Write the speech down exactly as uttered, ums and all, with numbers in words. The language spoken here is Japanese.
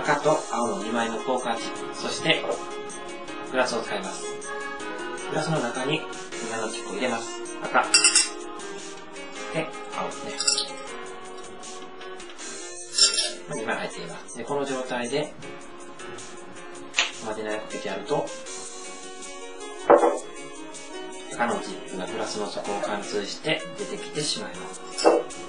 赤と青のにまいのポーカーチップ、そしてグラスを使います。グラスの中ににまいのチップを入れます。赤で青ですね。にまい入っています。でこの状態で混ぜないでやると、赤のチップがグラスの底を貫通して出てきてしまいます。